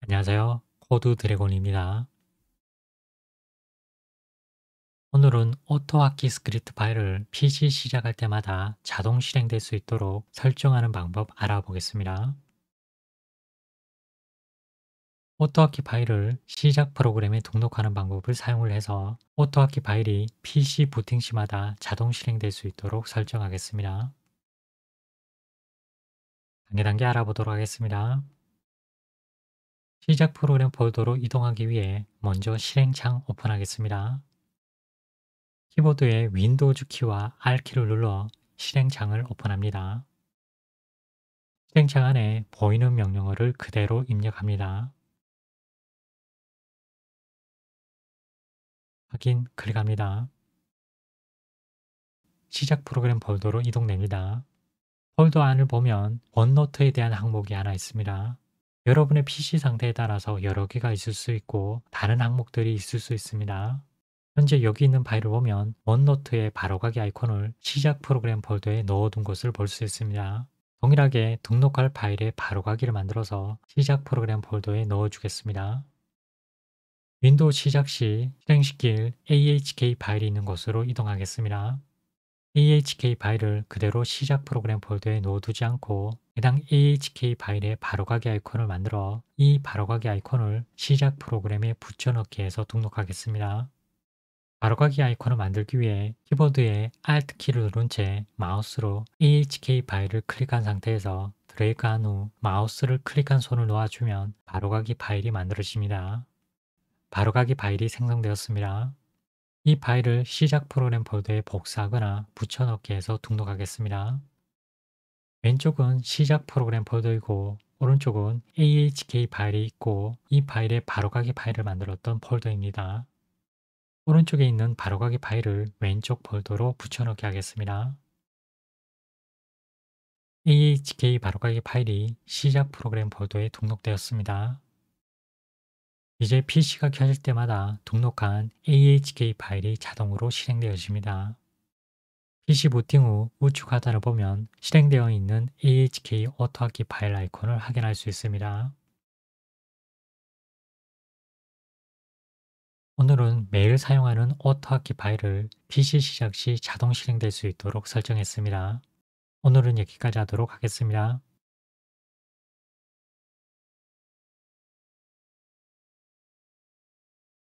안녕하세요. 코드 드래곤입니다. 오늘은 오토하키 스크립트 파일을 PC 시작할 때마다 자동 실행될 수 있도록 설정하는 방법 알아보겠습니다. 오토하키 파일을 시작 프로그램에 등록하는 방법을 사용을 해서 오토하키 파일이 PC 부팅 시마다 자동 실행될 수 있도록 설정하겠습니다. 단계 알아보도록 하겠습니다. 시작 프로그램 폴더로 이동하기 위해 먼저 실행창 오픈하겠습니다. 키보드의 윈도우즈 키와 R키를 눌러 실행창을 오픈합니다. 실행창 안에 보이는 명령어를 그대로 입력합니다. 확인 클릭합니다. 시작 프로그램 폴더로 이동됩니다. 폴더 안을 보면 원노트에 대한 항목이 하나 있습니다. 여러분의 PC 상태에 따라서 여러 개가 있을 수 있고 다른 항목들이 있을 수 있습니다. 현재 여기 있는 파일을 보면 원노트의 바로가기 아이콘을 시작 프로그램 폴더에 넣어둔 것을 볼 수 있습니다. 동일하게 등록할 파일의 바로가기를 만들어서 시작 프로그램 폴더에 넣어주겠습니다. 윈도우 시작 시 실행시킬 AHK 파일이 있는 곳으로 이동하겠습니다. AHK 파일을 그대로 시작 프로그램 폴더에 넣어두지 않고 해당 AHK 파일의 바로가기 아이콘을 만들어 이 바로가기 아이콘을 시작 프로그램에 붙여넣기 해서 등록하겠습니다. 바로가기 아이콘을 만들기 위해 키보드의 Alt키를 누른 채 마우스로 AHK 파일을 클릭한 상태에서 드래그한 후 마우스를 클릭한 손을 놓아주면 바로가기 파일이 만들어집니다. 바로가기 파일이 생성되었습니다. 이 파일을 시작 프로그램 폴더에 복사하거나 붙여넣기 해서 등록하겠습니다. 왼쪽은 시작 프로그램 폴더이고 오른쪽은 AHK 파일이 있고 이 파일에 바로가기 파일을 만들었던 폴더입니다. 오른쪽에 있는 바로가기 파일을 왼쪽 폴더로 붙여넣기 하겠습니다. AHK 바로가기 파일이 시작 프로그램 폴더에 등록되었습니다. 이제 PC가 켜질 때마다 등록한 AHK 파일이 자동으로 실행되어집니다. PC 부팅 후 우측 하단을 보면 실행되어 있는 AHK 오토하키 파일 아이콘을 확인할 수 있습니다. 오늘은 매일 사용하는 오토하키 파일을 PC 시작 시 자동 실행될 수 있도록 설정했습니다. 오늘은 여기까지 하도록 하겠습니다.